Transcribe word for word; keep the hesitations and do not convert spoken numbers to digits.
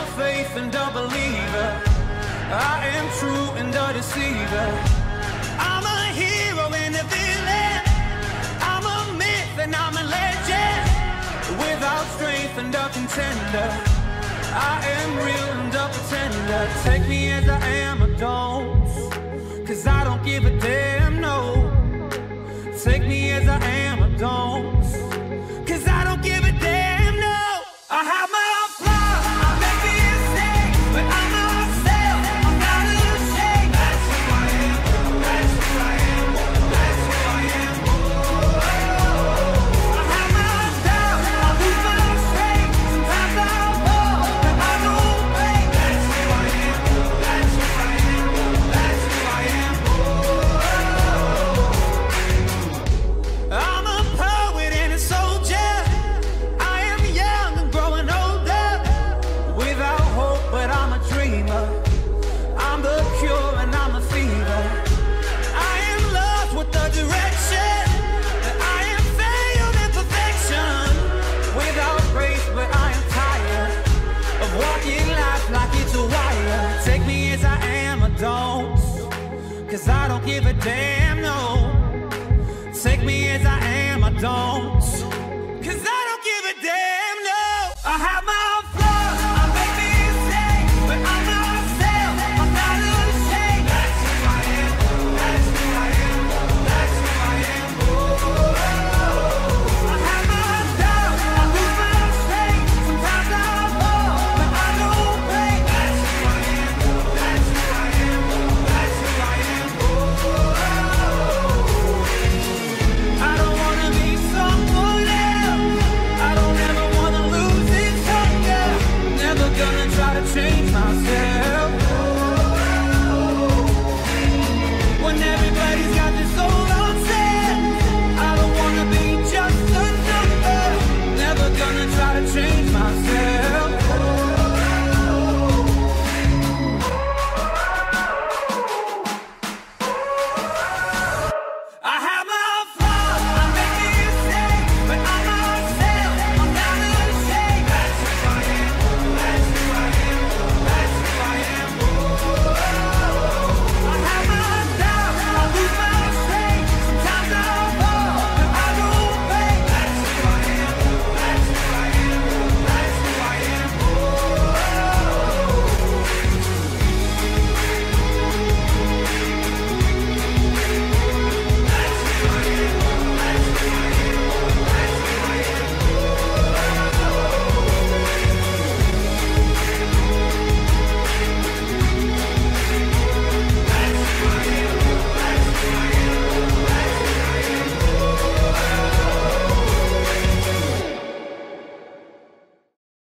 a faith and a believer. I am true and a deceiver. I'm a hero and a villain. I'm a myth and I'm a legend. Without strength and a contender, I am real and a pretender. Take me as I am or don't, cause I don't give a damn, no. Take me as I am or don't, cause I don't give a damn, no. I have my own flaws, I make mistakes, but I'm myself, I'm not ashamed. That's who I am, that's who I am, that's who I am. Oh, I have my own doubts, I lose my strength, sometimes I fall, but I don't break. That's who I am, that's who I am, that's who I am. Oh, I'm a poet and a soldier. I am young and growing older. Without hope, but I'm a dreamer. I'm the cure and I'm a fever. I am lost with the direction. I am failed in perfection. Without grace, but I am tired of walking life like it's a wire. Take me as I am or don't, cause I don't give a damn, no. Take me as I am or don't,